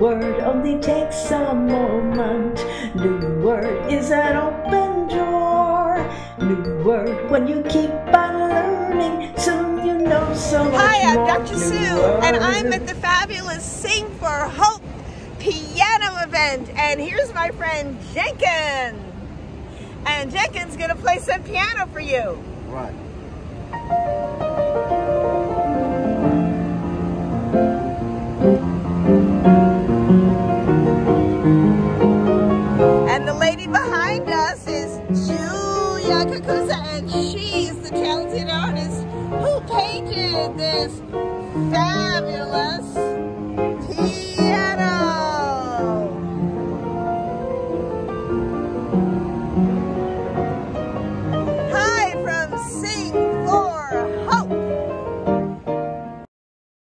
word only takes a moment. New word is an open door. New word when you keep on learning, soon you know so much more. Hi, I'm DrSue, and I'm at the fabulous Sing for Hope piano event, and here's my friend Jenkins. And Jenkins is gonna play some piano for you. Right. And the lady behind us is Julia Kakusa, and she is the talented artist who painted this fabulous